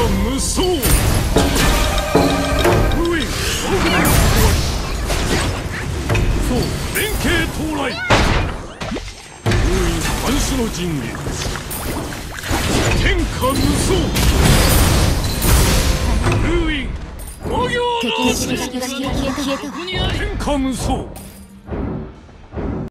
無双。封印そう連携到来。封印半種の陣へ。天下無双。封印五行の天下無双。